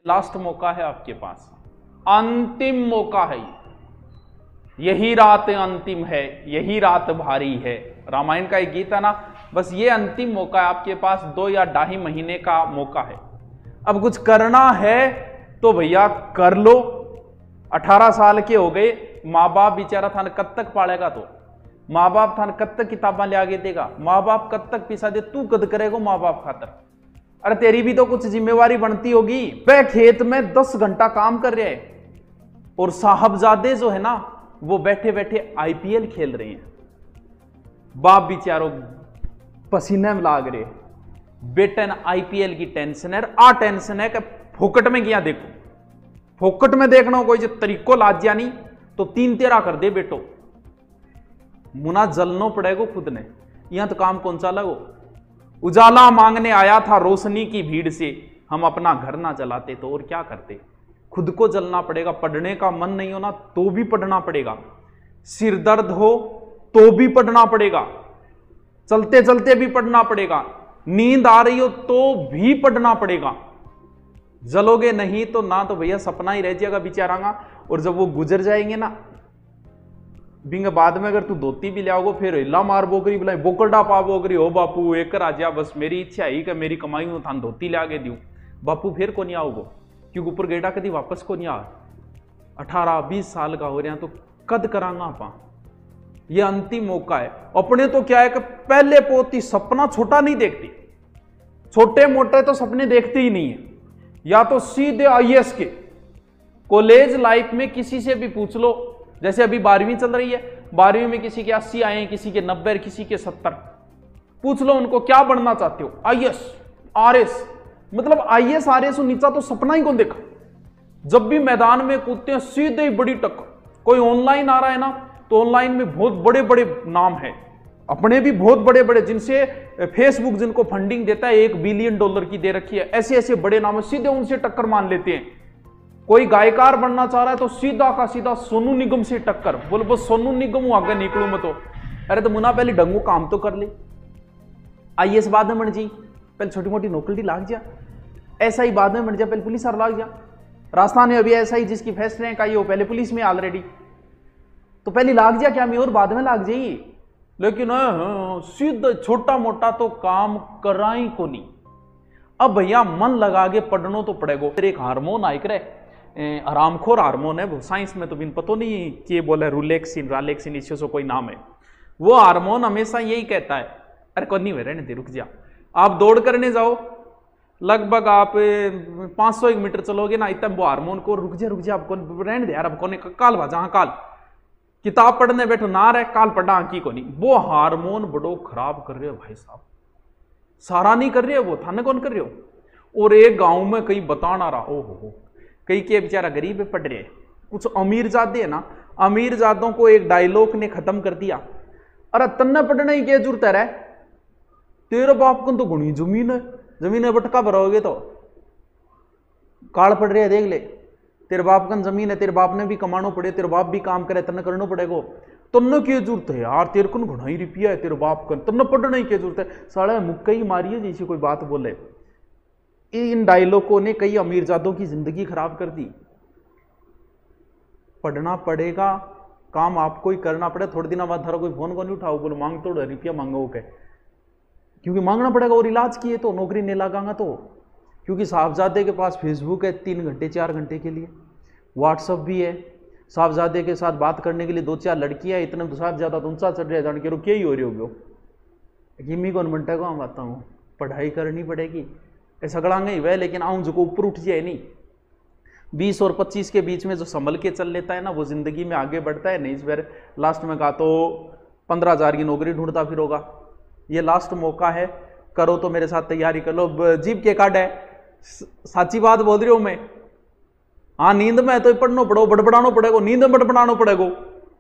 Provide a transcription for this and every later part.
Last मौका है आपके पास, अंतिम मौका है। यही रात अंतिम है, यही रात भारी है। रामायण का एक गीत है ना, बस ये अंतिम मौका है आपके पास। 2 या 2.5 महीने का मौका है। अब कुछ करना है तो भैया कर लो। 18 साल के हो गए, माँ बाप बेचारा थाने कब तक पालेगा? तो माँ बाप थाने कब तक किताबा ले आगे देगा? माँ बाप कब तक पिसा दे? तू कद करेगा माँ बाप खातर? अरे तेरी भी तो कुछ जिम्मेवारी बनती होगी। वह खेत में 10 घंटा काम कर रहे हैं और साहबजादे जो है ना वो बैठे बैठे IPL खेल रहे हैं। बाप बेचारों पसीने में लाग रहे, बेटे ने IPL की टेंशन है। आ टेंशन है कि फोकट में गया देखो, फोकट में देखना कोई जो तरीको लाज जा नहीं तो 3 तेरा कर दे बेटो। मुना जलनो पड़ेगा खुद ने, यहां तो काम कौन सा लगो। उजाला मांगने आया था रोशनी की भीड़ से, हम अपना घर ना जलाते तो और क्या करते। खुद को जलना पड़ेगा। पढ़ने का मन नहीं होना तो भी पढ़ना पड़ेगा, सिर दर्द हो तो भी पढ़ना पड़ेगा, चलते चलते भी पढ़ना पड़ेगा, नींद आ रही हो तो भी पढ़ना पड़ेगा। जलोगे नहीं तो ना तो भैया सपना ही रह जाएगा बेचारांगा। और जब वो गुजर जाएंगे ना बिंग बाद में अगर तू धोती भी ले आओगे फिर हिला मार बोकरी बुलाई बोकरडा पा बोकरी हो बापू एक राजा बस मेरी इच्छा ही कि मेरी कमाई में थान धोती ले आगे दू बापू फिर को नहीं आओगो क्योंकि ऊपर गेड़ा कभी वापस को नहीं आ। 18-20 साल का हो रहा तो कद करांगा आपा। ये अंतिम मौका है। अपने तो क्या है कि पहले पोती सपना छोटा नहीं देखती, छोटे मोटे तो सपने देखते ही नहीं है। या तो सीधे IAS के। कॉलेज लाइफ में किसी से भी पूछ लो, जैसे अभी 12वीं चल रही है, 12वीं में किसी के 80 आए हैं, किसी के 90, किसी के 70। पूछ लो उनको क्या बनना चाहते हो? IAS RS। मतलब IAS RS नीचा तो सपना ही कौन देखा। जब भी मैदान में कूदते हैं सीधे ही बड़ी टक्कर। कोई ऑनलाइन आ रहा है ना तो ऑनलाइन में बहुत बड़े बड़े नाम है, अपने भी बहुत बड़े बड़े, जिनसे फेसबुक जिनको फंडिंग देता है $1 बिलियन की दे रखी है, ऐसे ऐसे बड़े नाम है, सीधे उनसे टक्कर मान लेते हैं। कोई गायकार बनना चाह रहा है तो सीधा का सीधा सोनू निगम से टक्कर। बोलो बस सोनू निगम आगे निकलू मैं तो। अरे तो मुना पहले ढंगू काम तो कर ले, IAS बाद में बन जी, पहले छोटी मोटी नौकरी लाग जा, ऐसा ही बाद में बन जा, पहले पुलिस और लाग जा। राजस्थान में अभी ऐसा ही जिसकी फर्स्ट रैंक आई हो पहले पुलिस में ऑलरेडी, तो पहले लाग जा क्या मैं और बाद में लाग जाइए। लेकिन सीधा छोटा मोटा तो काम कराई को नहीं। अब भैया मन लगा के पढ़नो तो पड़ेगा। फिर एक हार्मोन आइक रहे आरामखोर हार्मोन है वो, साइंस में तो बिन पतो नहीं कि बोले रुलेक्सिन रालेक्सिन इससे कोई नाम है। वो हार्मोन हमेशा यही कहता है अरे कौन नहीं रहने दे रुक जा। आप दौड़ करने जाओ, लगभग आप 500 मीटर चलोगे ना, इतना वो हार्मोन को रुक जा आप कौन रहने दे यार, अब कौन काल भाजा काल किताब पढ़ने बैठो ना रहे काल पढ़ा की को नहीं। वो हार्मोन बड़ो खराब कर रहे हो भाई साहब, सारा नहीं कर रहे हो वो थाने कौन कर रहे हो। और एक गांव में कहीं बताना रहा हो कहीं के बेचारा गरीब पढ़ रहे, कुछ अमीर जादे है ना, अमीर जादों को एक डायलॉग ने खत्म कर दिया, अरे तन्ने पढ़ने की क्या जरूरत है, तेरे बाप को तो घुनी जमीन है, जमीन बटका भरोगे तो काल पड़ रहे देख ले, तेरे बाप का जमीन है, तेरे बाप ने भी कमानो पड़े, तेरे बाप भी काम करे तन्ने करना पड़ेगा। तन्ने की जरूरत है यार, तेरे को घुना ही रुपया है तेरे बाप का, तन्ने पढ़ने की जरूरत है। साला मुक्का ही मारिए जैसी कोई बात बोले। इन डायलॉगों ने कई अमीरजादों की जिंदगी खराब कर दी। पढ़ना पड़ेगा, काम आपको ही करना पड़ेगा। थोड़े दिन बाद थारा कोई फोन को नहीं उठाओ, बोलो मांग तो रुपया मांगो के, क्योंकि मांगना पड़ेगा। और इलाज किए तो नौकरी नहीं लगागा तो, क्योंकि साहबजादे के पास फेसबुक है 3 घंटे 4 घंटे के लिए, व्हाट्सअप भी है, साहबजादे के साथ बात करने के लिए 2-4 लड़कियां, इतने तो साहबजादा तो ऊंचा चढ़ रहे जान के क्या ही हो रही होगी। गिमी कौन बनता है हम आता हूँ, पढ़ाई करनी पड़ेगी ऐसा गड़ांगे ही वह, लेकिन आऊं जो को ऊपर उठ जाए नहीं। 20 और 25 के बीच में जो संभल के चल लेता है ना वो जिंदगी में आगे बढ़ता है। नहीं इस बार लास्ट में कहा तो 15,000 की नौकरी ढूंढता फिर होगा। ये लास्ट मौका है, करो तो मेरे साथ तैयारी कर लो। जीप के काट है, साची बात बोल रही हूं मैं। हाँ नींद में तो पढ़ना पड़ो, बड़बड़ाना पड़ेगा, नींद में बड़बड़ाना पड़ेगा।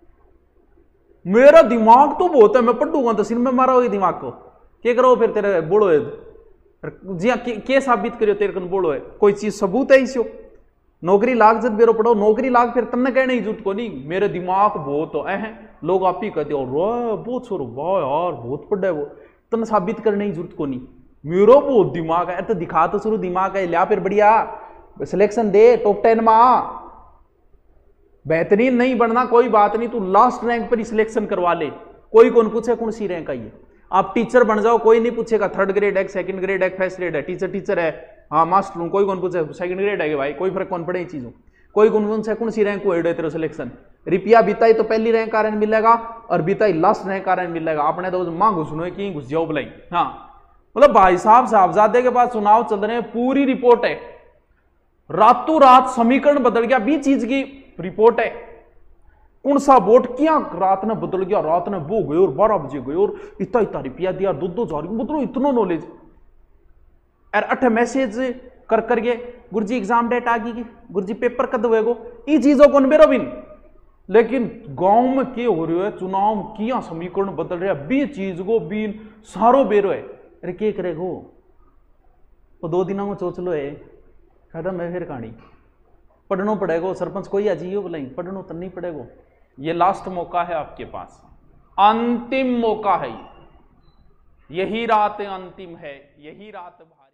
मेरा दिमाग तो बहुत है, मैं पढ़ूंगा तो सिर में मारा होगी दिमाग को। क्या करो फिर तेरे बोलो है जी हाँ, के साबित करियो तेरे को बोलो है, कोई चीज सबूत है इसो। नौकरी लाग जब बेरो पढ़ो, नौकरी लाग फिर तन्ने कहने की जरूरत को नहीं, मेरे दिमाग बहुत है। लोग आप ही कहते हो बहुत छोरो वाह यार बहुत पढ़ा है वो, तन्ने साबित करने की जरूरत को नहीं, मेरा बहुत दिमाग है। तो दिखा तो शुरू दिमाग है, लिया फिर बढ़िया सिलेक्शन दे, टॉप 10 में आ। बेहतरीन नहीं बनना कोई बात नहीं, तू लास्ट रैंक पर ही सिलेक्शन करवा ले, कोई कौन पूछे कौन सी रैंक आई है। आप टीचर बन जाओ, कोई नहीं पूछेगा 3rd ग्रेड है, 2nd ग्रेड है, 1st ग्रेड है, टीचर है, हाँ मास्टर हूं, कोई कौन पूछे 2nd ग्रेड है भाई, कोई फर्क कौन पड़े चीजों, कोई कौन से कौन सी रैंक को एड है तेरे सिलेक्शन। रुपया बीता तो पहली रैंक कारण मिलेगा और बीता लास्ट रैंक कारण मिलेगा। आपने तो मां घुसनो की घुस जाओ बुलाई। हाँ मतलब भाई साहब साहबजादे के पास चुनाव चल रहे हैं, पूरी रिपोर्ट है, रातों रात समीकरण बदल गया, 20 चीज की रिपोर्ट है। कौन सा वोट क्या रात ने बदल गया, रात ने वो गए और 12 बजे गए और इतना रुपया दिया, 2-2 मतलब इतना नॉलेज यार। 8 मैसेज कर करके गुरुजी एग्जाम डेट आ गई, गुरुजी पेपर कद होएगो, ई चीजों को बेरो बिन। लेकिन गांव में क्या हो रहा है, चुनाव किया समीकरण बदल रहा है, 20 चीज को बिन सारो बेरो है। अरे क्या करेगो, तो 2 दिनों में सोच लो है, खत्म है फिर कहानी। पढ़ना पड़ेगा, सरपंच कोई अजीब बोला, पढ़ना तो नहीं पड़ेगा। ये लास्ट मौका है आपके पास, अंतिम मौका है, यही रात अंतिम है, यही रात भारी।